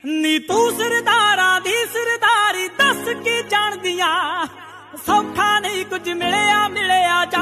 ਨੀ ਤੂੰ ਸਰਦਾਰਾਂ ਦੀ ਸਰਦਾਰੀ ਦੱਸ ਕੀ ਜਾਣਦੀਆਂ, ਸੌਖਾ ਨਹੀਂ ਕੁਝ ਮਿਲਿਆ